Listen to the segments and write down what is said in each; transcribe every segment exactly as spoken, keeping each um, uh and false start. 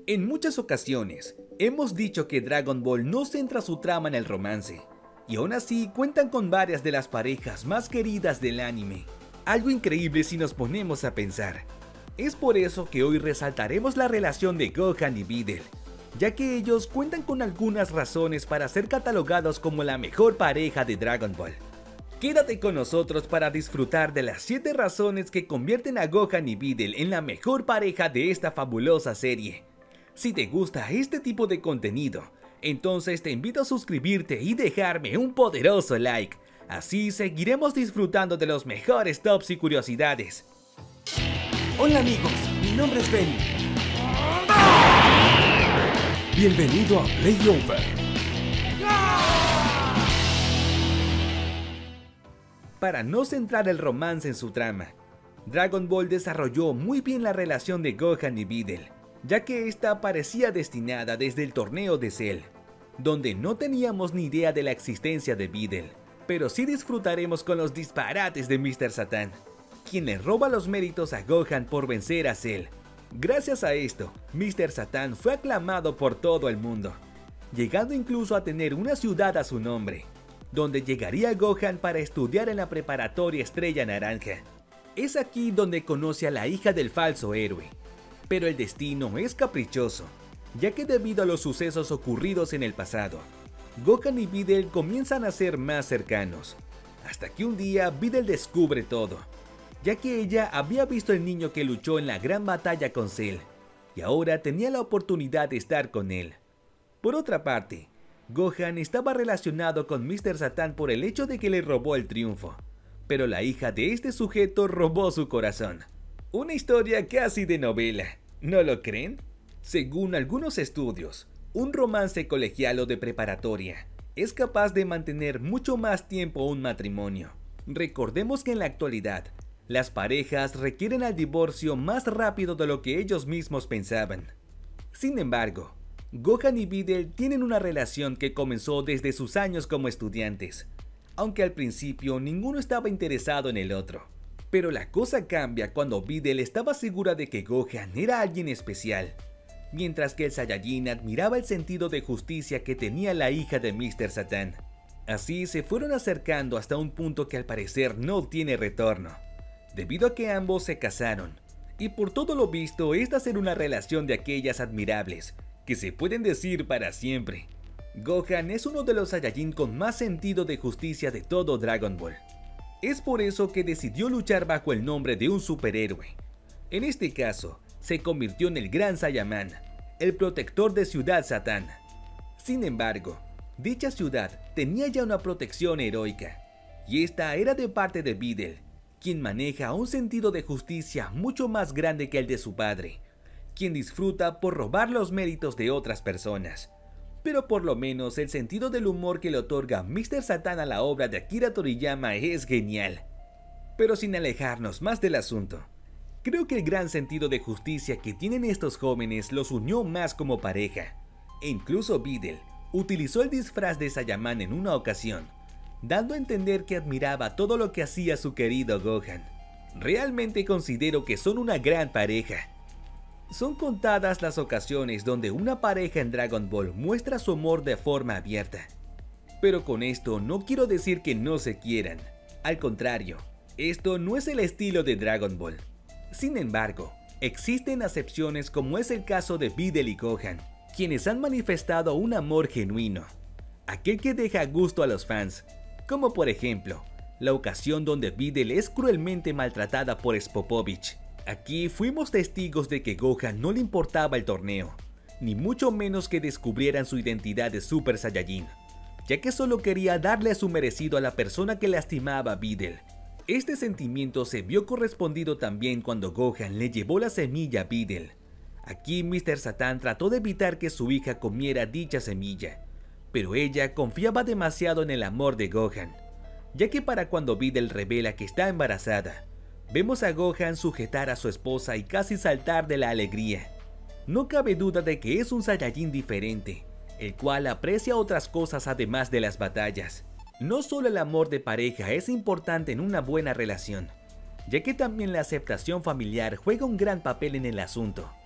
En muchas ocasiones, hemos dicho que Dragon Ball no centra su trama en el romance, y aún así cuentan con varias de las parejas más queridas del anime. Algo increíble si nos ponemos a pensar. Es por eso que hoy resaltaremos la relación de Gohan y Videl, ya que ellos cuentan con algunas razones para ser catalogados como la mejor pareja de Dragon Ball. Quédate con nosotros para disfrutar de las siete razones que convierten a Gohan y Videl en la mejor pareja de esta fabulosa serie. Si te gusta este tipo de contenido, entonces te invito a suscribirte y dejarme un poderoso like. Así seguiremos disfrutando de los mejores tops y curiosidades. Hola amigos, mi nombre es Benny. Bienvenido a Playover. Para no centrar el romance en su trama, Dragon Ball desarrolló muy bien la relación de Gohan y Videl, ya que esta parecía destinada desde el torneo de Cell, donde no teníamos ni idea de la existencia de Videl, pero sí disfrutaremos con los disparates de míster Satan, quien le roba los méritos a Gohan por vencer a Cell. Gracias a esto, míster Satan fue aclamado por todo el mundo, llegando incluso a tener una ciudad a su nombre, donde llegaría Gohan para estudiar en la preparatoria Estrella Naranja. Es aquí donde conoce a la hija del falso héroe, pero el destino es caprichoso, ya que debido a los sucesos ocurridos en el pasado, Gohan y Videl comienzan a ser más cercanos, hasta que un día Videl descubre todo, ya que ella había visto al niño que luchó en la gran batalla con Cell, y ahora tenía la oportunidad de estar con él. Por otra parte, Gohan estaba relacionado con míster Satan por el hecho de que le robó el triunfo, pero la hija de este sujeto robó su corazón. Una historia casi de novela, ¿no lo creen? Según algunos estudios, un romance colegial o de preparatoria es capaz de mantener mucho más tiempo un matrimonio. Recordemos que en la actualidad, las parejas requieren al divorcio más rápido de lo que ellos mismos pensaban. Sin embargo, Gohan y Videl tienen una relación que comenzó desde sus años como estudiantes, aunque al principio ninguno estaba interesado en el otro. Pero la cosa cambia cuando Videl estaba segura de que Gohan era alguien especial, mientras que el Saiyajin admiraba el sentido de justicia que tenía la hija de míster Satan. Así se fueron acercando hasta un punto que al parecer no tiene retorno, debido a que ambos se casaron, y por todo lo visto esta será una relación de aquellas admirables, que se pueden decir para siempre. Gohan es uno de los Saiyajin con más sentido de justicia de todo Dragon Ball. Es por eso que decidió luchar bajo el nombre de un superhéroe. En este caso, se convirtió en el Gran Saiyaman, el protector de Ciudad Satan. Sin embargo, dicha ciudad tenía ya una protección heroica, y esta era de parte de Videl, quien maneja un sentido de justicia mucho más grande que el de su padre, quien disfruta por robar los méritos de otras personas. Pero por lo menos el sentido del humor que le otorga míster Satan a la obra de Akira Toriyama es genial. Pero sin alejarnos más del asunto, creo que el gran sentido de justicia que tienen estos jóvenes los unió más como pareja, e incluso Videl utilizó el disfraz de Saiyaman en una ocasión, dando a entender que admiraba todo lo que hacía su querido Gohan. Realmente considero que son una gran pareja. Son contadas las ocasiones donde una pareja en Dragon Ball muestra su amor de forma abierta. Pero con esto no quiero decir que no se quieran. Al contrario, esto no es el estilo de Dragon Ball. Sin embargo, existen excepciones como es el caso de Videl y Gohan, quienes han manifestado un amor genuino, aquel que deja gusto a los fans, como por ejemplo, la ocasión donde Videl es cruelmente maltratada por Spopovich. Aquí fuimos testigos de que Gohan no le importaba el torneo, ni mucho menos que descubrieran su identidad de Super Saiyajin, ya que solo quería darle a su merecido a la persona que lastimaba a Videl. Este sentimiento se vio correspondido también cuando Gohan le llevó la semilla a Videl. Aquí míster Satan trató de evitar que su hija comiera dicha semilla, pero ella confiaba demasiado en el amor de Gohan, ya que para cuando Videl revela que está embarazada, vemos a Gohan sujetar a su esposa y casi saltar de la alegría. No cabe duda de que es un Saiyajin diferente, el cual aprecia otras cosas además de las batallas. No solo el amor de pareja es importante en una buena relación, ya que también la aceptación familiar juega un gran papel en el asunto.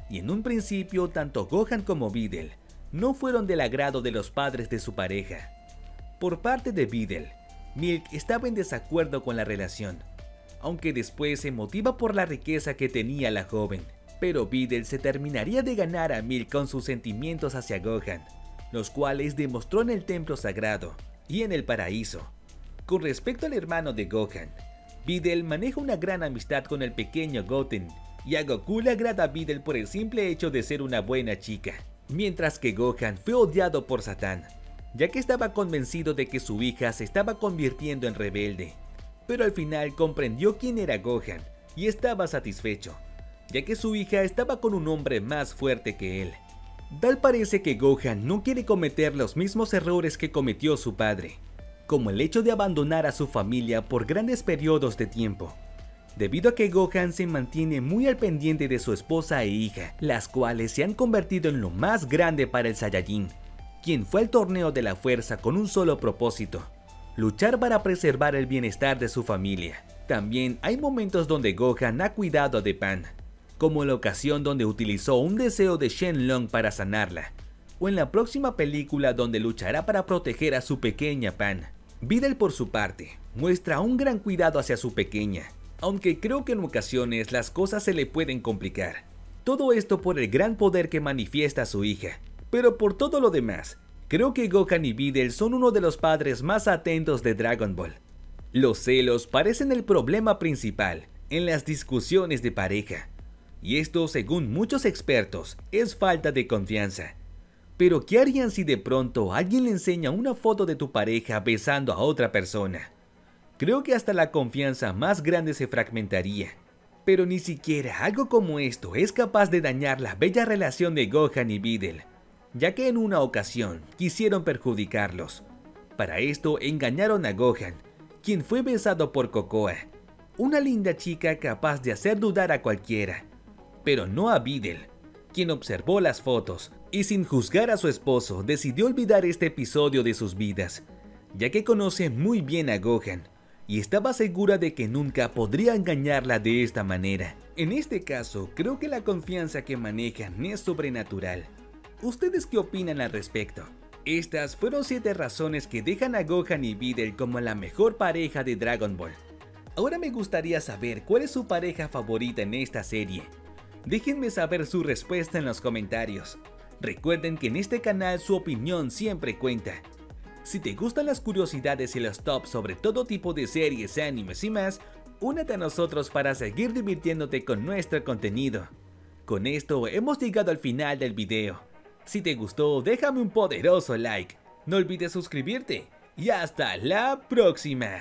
y en un principio tanto Gohan como Videl no fueron del agrado de los padres de su pareja. Por parte de Videl, Milk estaba en desacuerdo con la relación, aunque después se motiva por la riqueza que tenía la joven. Pero Videl se terminaría de ganar a Milk con sus sentimientos hacia Gohan, los cuales demostró en el templo sagrado y en el paraíso. Con respecto al hermano de Gohan, Videl maneja una gran amistad con el pequeño Goten, y a Goku le agrada a Videl por el simple hecho de ser una buena chica, mientras que Gohan fue odiado por Satán, ya que estaba convencido de que su hija se estaba convirtiendo en rebelde, pero al final comprendió quién era Gohan y estaba satisfecho, ya que su hija estaba con un hombre más fuerte que él. Tal parece que Gohan no quiere cometer los mismos errores que cometió su padre, como el hecho de abandonar a su familia por grandes periodos de tiempo, debido a que Gohan se mantiene muy al pendiente de su esposa e hija, las cuales se han convertido en lo más grande para el Saiyajin, quien fue al torneo de la fuerza con un solo propósito: luchar para preservar el bienestar de su familia. También hay momentos donde Gohan ha cuidado de Pan, como la ocasión donde utilizó un deseo de Shenlong para sanarla, o en la próxima película donde luchará para proteger a su pequeña Pan. Videl, por su parte, muestra un gran cuidado hacia su pequeña, aunque creo que en ocasiones las cosas se le pueden complicar. Todo esto por el gran poder que manifiesta su hija, pero por todo lo demás, creo que Gohan y Videl son uno de los padres más atentos de Dragon Ball. Los celos parecen el problema principal en las discusiones de pareja, y esto, según muchos expertos, es falta de confianza. Pero ¿qué harían si de pronto alguien le enseña una foto de tu pareja besando a otra persona? Creo que hasta la confianza más grande se fragmentaría. Pero ni siquiera algo como esto es capaz de dañar la bella relación de Gohan y Videl, ya que en una ocasión quisieron perjudicarlos. Para esto engañaron a Gohan, quien fue besado por Cocoa, una linda chica capaz de hacer dudar a cualquiera, pero no a Videl, quien observó las fotos y sin juzgar a su esposo decidió olvidar este episodio de sus vidas, ya que conoce muy bien a Gohan y estaba segura de que nunca podría engañarla de esta manera. En este caso, creo que la confianza que manejan es sobrenatural. ¿Ustedes qué opinan al respecto? Estas fueron siete razones que dejan a Gohan y Videl como la mejor pareja de Dragon Ball. Ahora me gustaría saber cuál es su pareja favorita en esta serie. Déjenme saber su respuesta en los comentarios. Recuerden que en este canal su opinión siempre cuenta. Si te gustan las curiosidades y los tops sobre todo tipo de series, animes y más, únete a nosotros para seguir divirtiéndote con nuestro contenido. Con esto hemos llegado al final del video. Si te gustó, déjame un poderoso like. No olvides suscribirte. Y hasta la próxima.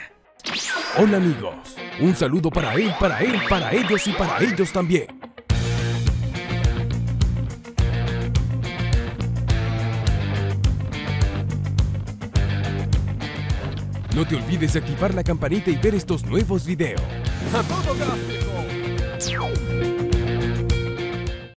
Hola amigos, un saludo para él, para él, para ellos y para ellos también. No te olvides de activar la campanita y ver estos nuevos videos. ¡A todo gástrico!